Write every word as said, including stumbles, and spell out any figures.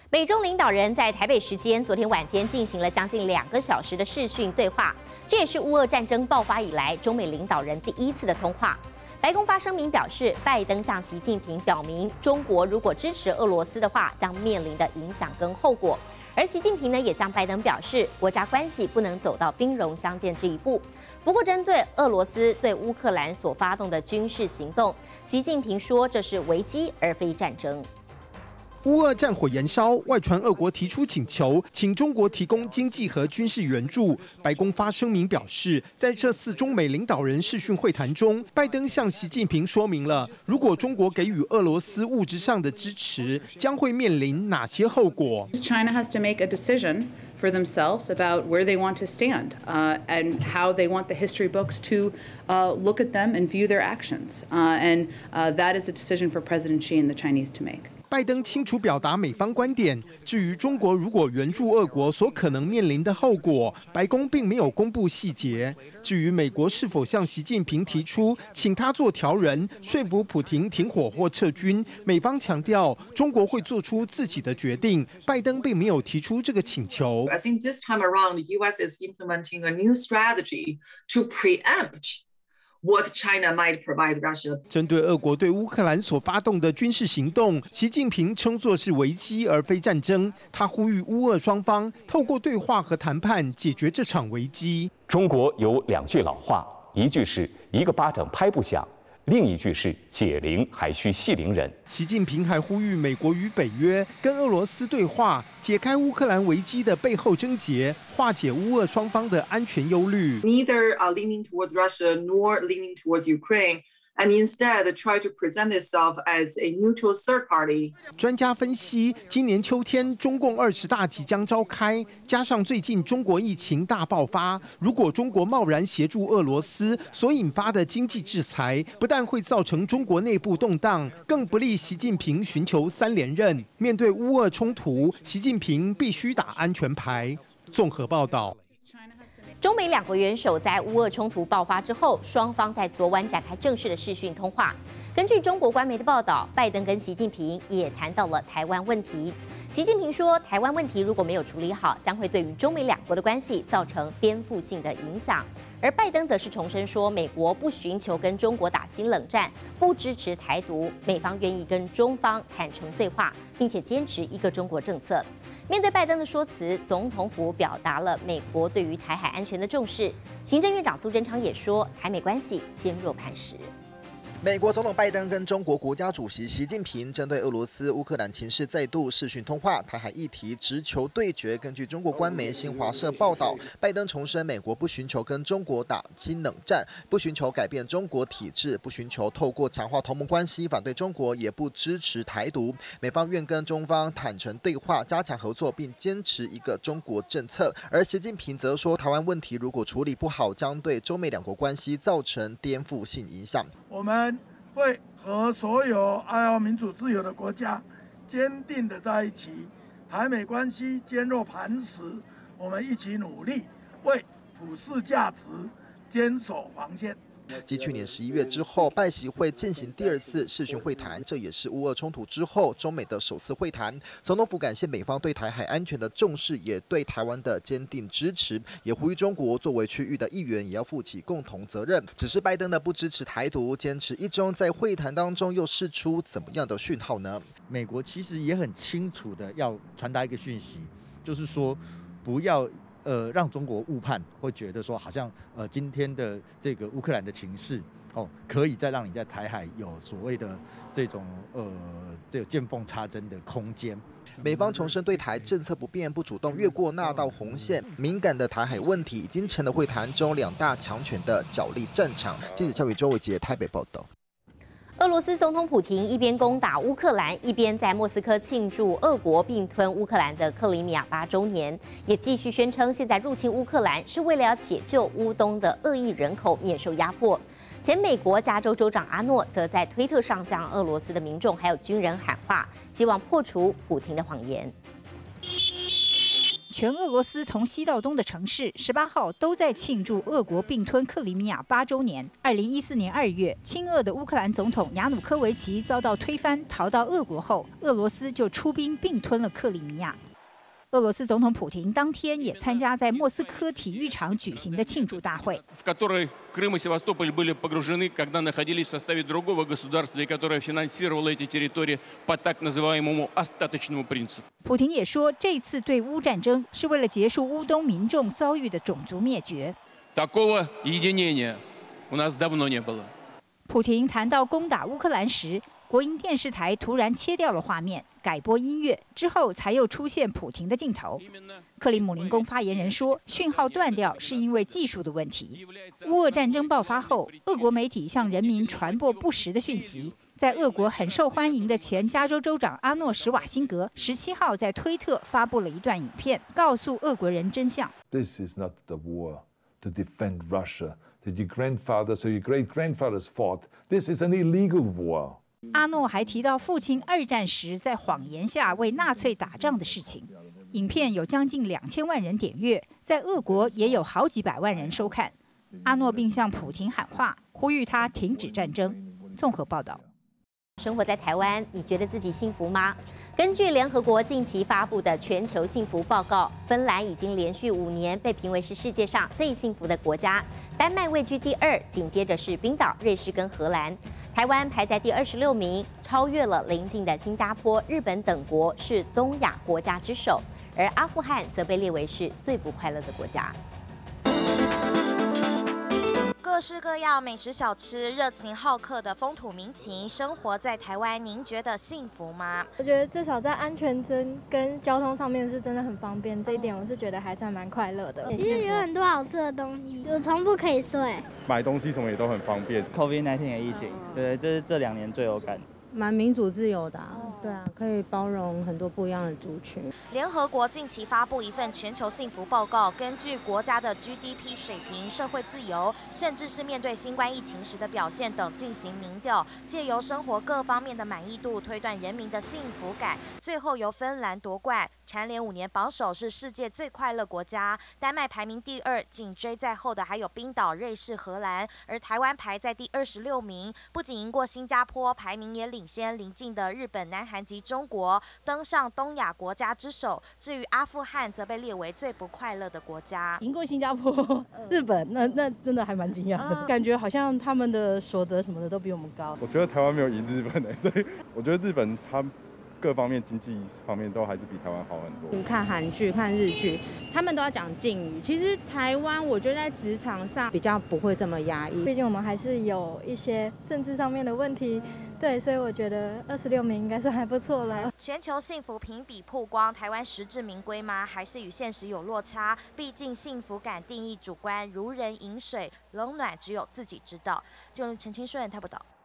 美中领导人在台北时间昨天晚间进行了将近两个小时的视讯对话，这也是乌俄战争爆发以来中美领导人第一次的通话。白宫发声明表示，拜登向习近平表明，中国如果支持俄罗斯的话，将面临的影响跟后果。而习近平呢，也向拜登表示，国家关系不能走到兵戎相见这一步。不过，针对俄罗斯对乌克兰所发动的军事行动，习近平说这是危机而非战争。 乌俄战火延烧，外传俄国提出请求，请中国提供经济和军事援助。白宫发声明表示，在这次中美领导人视讯会谈中，拜登向习近平说明了，如果中国给予俄罗斯物质上的支持，将会面临哪些后果。 China has to make a decision for themselves about where they want to stand uh, and how they want the history books to uh, look at them and view their actions. Uh, and uh, that is a decision for President Xi and the Chinese to make. 拜登清楚表达美方观点。至于中国如果援助俄国所可能面临的后果，白宫并没有公布细节。至于美国是否向习近平提出请他做调人，说服普廷停火或撤军，美方强调中国会做出自己的决定。拜登并没有提出这个请求。 I think this time around, the U S is implementing a new strategy to preempt what China might provide Russia. 针对俄国对乌克兰所发动的军事行动，习近平称作是危机而非战争。他呼吁乌俄双方透过对话和谈判解决这场危机。 中国有两句老话，一句是一个巴掌拍不响，另一句是解铃还需系铃人。 习近平还呼吁美国与北约跟俄罗斯对话，解开乌克兰危机的背后症结，化解乌俄双方的安全忧虑。 Neither are leaning towards Russia nor leaning towards Ukraine, and instead try to present itself as a neutral third party. 专家分析，今年秋天中共二十大即将召开，加上最近中国疫情大爆发，如果中国贸然协助俄罗斯所引发的经济制裁，不但会造成中国内部动荡，更不利习近平寻求三连任。面对乌俄冲突，习近平必须打安全牌。综合报道。 中美两国元首在乌俄冲突爆发之后，双方在昨晚展开正式的视讯通话。根据中国官媒的报道，拜登跟习近平也谈到了台湾问题。习近平说，台湾问题如果没有处理好，将会对于中美两国的关系造成颠覆性的影响。而拜登则是重申说，美国不寻求跟中国打新冷战，不支持台独，美方愿意跟中方坦诚对话，并且坚持一个中国政策。 面对拜登的说辞，总统府表达了美国对于台海安全的重视。行政院长苏贞昌也说，台美关系坚若磐石。 美国总统拜登跟中国国家主席习近平针对俄罗斯、乌克兰情势再度视讯通话，台海议题直球对决。根据中国官媒新华社报道，拜登重申美国不寻求跟中国打新冷战，不寻求改变中国体制，不寻求透过强化同盟关系反对中国，也不支持台独。美方愿跟中方坦诚对话，加强合作，并坚持一个中国政策。而习近平则说，台湾问题如果处理不好，将对中美两国关系造成颠覆性影响。 我们 会和所有爱好民主自由的国家坚定的在一起，台美关系坚若磐石，我们一起努力为普世价值坚守防线。 继去年十一月之后，拜习会进行第二次视讯会谈，这也是乌俄冲突之后中美的首次会谈。总统府感谢美方对台海安全的重视，也对台湾的坚定支持，也呼吁中国作为区域的一员，也要负起共同责任。只是拜登的不支持台独，坚持一中，在会谈当中又释出怎么样的讯号呢？ 美国其实也很清楚的要传达一个讯息，就是说不要 呃，让中国误判，会觉得说好像呃今天的这个乌克兰的情势哦，可以再让你在台海有所谓的这种呃这个见缝插针的空间。 美方重申对台政策不变，不主动越过那道红线。敏感的台海问题已经成了会谈中两大强权的角力战场。记者肖伟、周伟杰台北报道。 俄罗斯总统普廷一边攻打乌克兰，一边在莫斯科庆祝俄国并吞乌克兰的克里米亚八周年，也继续宣称现在入侵乌克兰是为了要解救乌东的恶意人口免受压迫。前美国加州州长阿诺则在推特上向俄罗斯的民众还有军人喊话，希望破除普廷的谎言。 全俄罗斯从西到东的城市，十八号都在庆祝俄国并吞克里米亚八周年。二零一四年二月，亲俄的乌克兰总统亚努科维奇遭到推翻，逃到俄国后，俄罗斯就出兵并吞了克里米亚。俄罗斯总统普廷当天也参加在莫斯科体育场举行的庆祝大会。 Крым и Севастополь были погружены, когда находились в составе другого государства, которое финансировало эти территории по так называемому остаточному принципу. 普廷也说，这次对乌战争是为了结束乌东民众遭遇的种族灭绝。 Такого единения у нас давно не было. 普廷谈到攻打乌克兰时，国营电视台突然切掉了画面，改播音乐，之后才又出现普廷的镜头。克里姆林宫发言人说，讯号断掉是因为技术的问题。乌俄战争爆发后，俄国媒体向人民传播不实的讯息。在俄国很受欢迎的前加州州长阿诺·施瓦辛格十七号在推特发布了一段影片，告诉俄国人真相。 This is not the war to defend Russia that your grandfathers or your great grandfathers fought. This is an illegal war. 阿诺还提到父亲二战时在谎言下为纳粹打仗的事情。影片有将近两千万人点阅，在俄国也有好几百万人收看。阿诺并向普廷喊话，呼吁他停止战争。综合报道。 生活在台湾，你觉得自己幸福吗？根据联合国近期发布的全球幸福报告，芬兰已经连续五年被评为是世界上最幸福的国家，丹麦位居第二，紧接着是冰岛、瑞士跟荷兰。台湾排在第二十六名，超越了邻近的新加坡、日本等国，是东亚国家之首。而阿富汗则被列为是最不快乐的国家。 各式各样美食小吃，热情好客的风土民情，生活在台湾，您觉得幸福吗？ 我觉得至少在安全跟跟交通上面是真的很方便，这一点我是觉得还算蛮快乐的。 其实有很多好吃的东西，有床铺可以睡， 买东西什么也都很方便。 COVID 十九 的疫情，对，这是这两年最有感。 蛮民主自由的、啊，对啊，可以包容很多不一样的族群。 联合国近期发布一份全球幸福报告，根据国家的 G D P 水平、社会自由，甚至是面对新冠疫情时的表现等进行民调，借由生活各方面的满意度推断人民的幸福感，最后由芬兰夺冠，蝉联五年榜首，是世界最快乐国家。丹麦排名第二，紧追在后的还有冰岛、瑞士、荷兰，而台湾排在第二十六名，不仅赢过新加坡，排名也领先邻近的日本、南韩及中国，登上东亚国家之首。至于阿富汗，则被列为最不快乐的国家。 赢过新加坡、日本，那那真的还蛮惊讶的，嗯、感觉好像他们的所得什么的都比我们高。 我觉得台湾没有赢日本诶、欸，所以我觉得日本他各方面经济方面都还是比台湾好很多。 看韩剧、看日剧，他们都要讲敬语。其实台湾，我觉得在职场上比较不会这么压抑， 毕竟我们还是有一些政治上面的问题。对，所以我觉得二十六名应该算还不错了。 全球幸福评比曝光，台湾实至名归吗？还是与现实有落差？毕竟幸福感定义主观，如人饮水，冷暖只有自己知道。记者陈清顺，台报道。